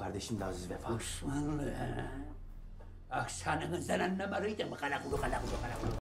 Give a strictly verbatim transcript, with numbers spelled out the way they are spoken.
kardeşim de Aziz Vefa. Osmanlı ha? Aksanınızdan anlamalıydım. Kala kulu kala kulu kala kulu.